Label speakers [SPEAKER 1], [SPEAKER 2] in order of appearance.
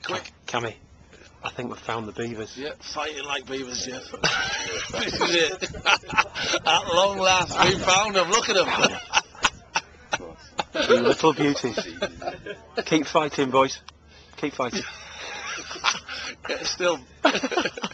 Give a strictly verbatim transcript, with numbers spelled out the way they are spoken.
[SPEAKER 1] quick.
[SPEAKER 2] Cammy, I think we've found the beavers.
[SPEAKER 1] Yeah, fighting like beavers, Jeff. This is it. At long last, we found them. Look at them.
[SPEAKER 2] You little beauties. Keep fighting, boys. Keep fighting.
[SPEAKER 1] Get still.